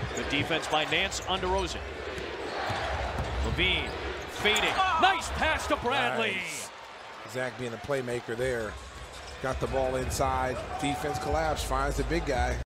Good defense by Nance on DeRozan. Lavine fading. Nice pass to Bradley. Nice. Zach being a playmaker there. Got the ball inside. Defense collapse. Finds the big guy.